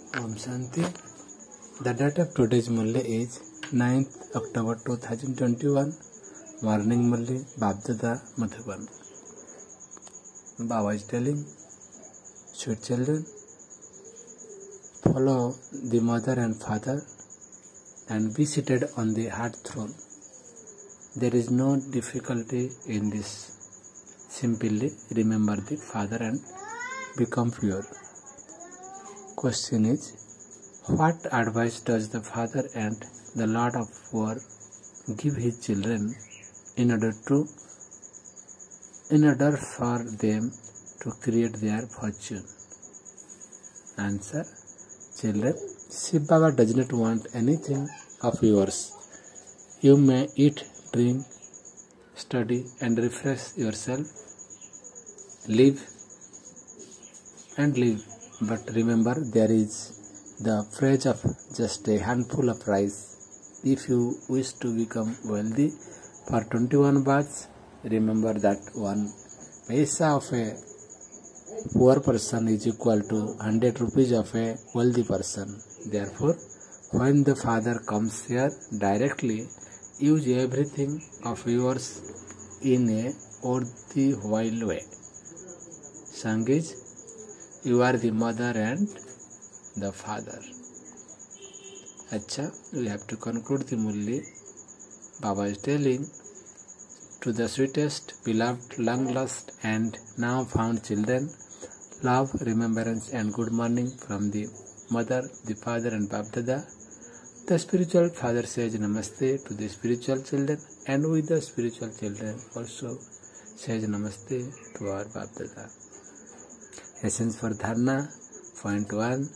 Om Shanti. The date of today's Murli is 9th October 2021. Morning Murli, Babdada, Madhuban. Baba is telling, sweet children, follow the mother and father and be seated on the heart throne. There is no difficulty in this. Simply remember the father and become pure. Question is, what advice does the father and the Lord of War give his children in order for them to create their fortune? Answer, children, Shiv Baba does not want anything of yours. You may eat, drink, study and refresh yourself, live, but remember there is the phrase of just a handful of rice. If you wish to become wealthy for 21 baths, remember that 1 paisa of a poor person is equal to 100 rupees of a wealthy person. Therefore, when the father comes here, directly use everything of yours in a worthwhile way. Sang is, you are the mother and the father. Acha, we have to conclude the Murli. Baba is telling, to the sweetest, beloved, long-lost and now found children, love, remembrance and good morning from the mother, the father and Babdada. The spiritual father says Namaste to the spiritual children, and with the spiritual children also says Namaste to our Babdada. Essence for Dharna. Point 1.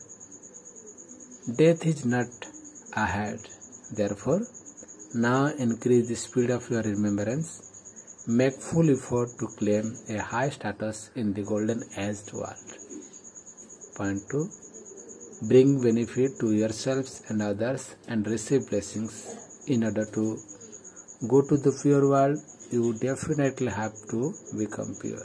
Death is not ahead. Therefore, now increase the speed of your remembrance. Make full effort to claim a high status in the golden aged world. Point 2. Bring benefit to yourselves and others and receive blessings. In order to go to the pure world, you definitely have to become pure.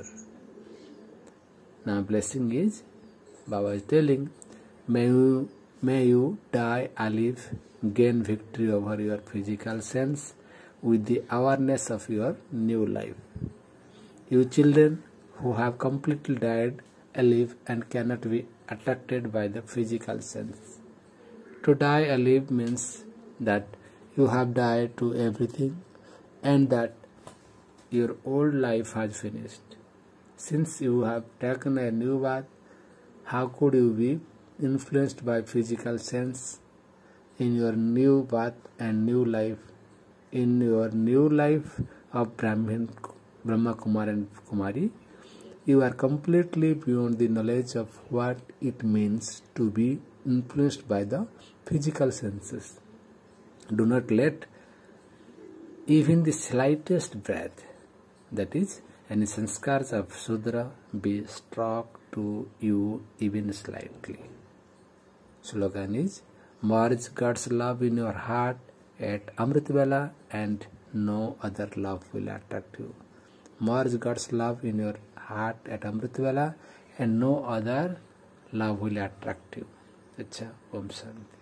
Now blessing is, Baba is telling, may you die alive, gain victory over your physical sense with the awareness of your new life. You children who have completely died alive and cannot be attracted by the physical sense. To die alive means that you have died to everything and that your old life has finished. Since you have taken a new birth, how could you be influenced by physical sense in your new birth and new life? In your new life of Brahma Kumar and Kumari, you are completely beyond the knowledge of what it means to be influenced by the physical senses. Do not let even the slightest breath, that is, any sanskars of Sudra, be struck to you even slightly. Slogan is, merge God's love in your heart at Amrit Vela and no other love will attract you. Merge God's love in your heart at Amrit Vela and no other love will attract you. Acha, Om Shanti.